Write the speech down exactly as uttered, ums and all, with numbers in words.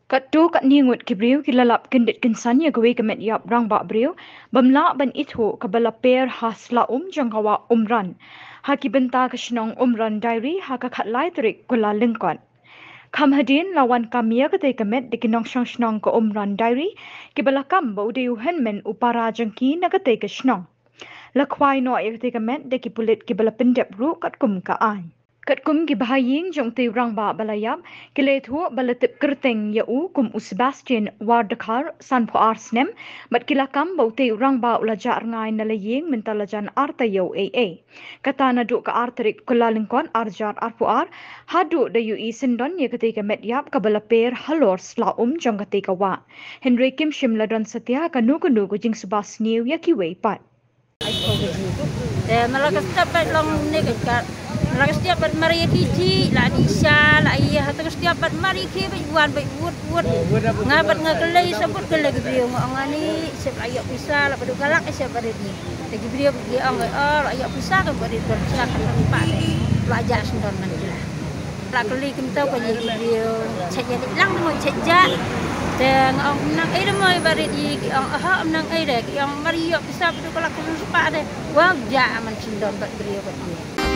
Kat tu kat ni ngut kibriu kilalap kendit kinsan ya gawe kemet yap rang bak briu bamla ban itu kabala per hasla um jangkawa umran haki benta kesnong umran diary haka khat lai terik kula lengkot kam hadin lawan kamia kate kemet dikinong shong snong ko umran diary kibala kam bo deu henmen upara jangki nagate kesnong lakwai no ya kate kemet deki pulit kibala pendep ru kat kum ka ai kat kum ki bahaying jong te rang ba balayap kile thu balatip kerteng ya u kum u Sebastian Wardakar san pho arsnem mat kila kam bau te rang ba ula jar ngai na laying mentalajan arta yo a a kata na du ka artrik kula lingkon arjar arpu ar hadu da yu i sindon ya ketika met yap kabala per halor sla um jong ketika wa Henry Kim Shim ladon setia kanu kanu jing subas new ya ki wei pat Eh, malakas dapat long negat. Malakas dapat mari kiji, la disa, la iya, terus dapat mari ki buan baik wud wud. Ngabat ngakelai sebut kelai beliau ngani, sep ayak pisah, la padu galak sep pada ni. Lagi beliau pergi angai, oh ayak pisah kan pada bersiap tempat ni. Belajar sendon nanti lah. La kelai kita kau jadi beliau, cek jadi lang mau cek jat. Dan orang nang air mai barit di orang aha nang air dek yang mari yok bisa betul kalau kau sempat deh wah jangan sindon buat beliau buat dia.